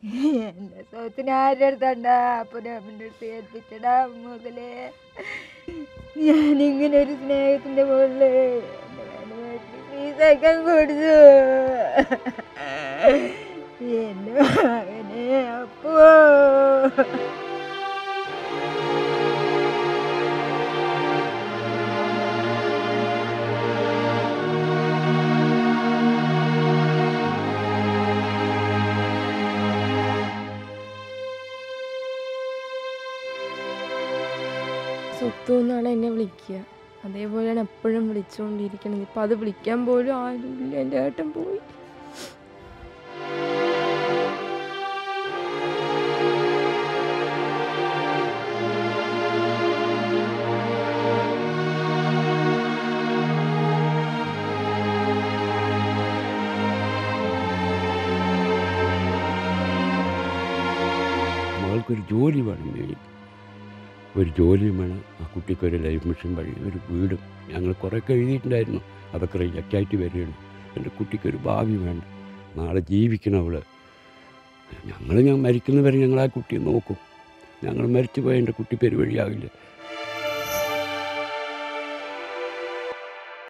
എൻ്റെ സ്വത്തിന് ആരുടെ അടുത്തണ്ടാ അപ്പൻ്റെ അടുത്ത് ഏൽപ്പിച്ചടാ മുതലേ. ഞാനിങ്ങനെ ഒരു സ്നേഹത്തിൻ്റെ മുകളിൽ സഹിക്കാൻ കൊടുത്തു എൻ്റെ മകനെ. അപ്പോ സ്വത്തു എന്നാണ് എന്നെ വിളിക്കുക. അതേപോലെയാണ് എപ്പോഴും വിളിച്ചുകൊണ്ടിരിക്കണത്. ഇപ്പം അത് വിളിക്കാൻ പോലും ആരുമില്ല. എൻ്റെ ഏട്ടൻ പോയി. മകൾക്കൊരു ജോലി വേണം, ഒരു ജോലിയും വേണം. ആ കുട്ടിക്കൊരു ലൈഫ് മിഷൻ വഴി ഒരു വീടും ഞങ്ങൾ കുറേയൊക്കെ എഴുതിയിട്ടുണ്ടായിരുന്നു. അതൊക്കെ റിജക്റ്റായിട്ട് വരികയാണ്. എൻ്റെ കുട്ടിക്കൊരു ഭാവി വേണ്ട, നാളെ ജീവിക്കണം അവൾ. ഞാൻ മരിക്കുന്നവരെ ഞങ്ങൾ ആ കുട്ടിയെ നോക്കും. ഞങ്ങൾ മരിച്ചു പോയ എൻ്റെ കുട്ടി പെരുവഴിയാവില്ല.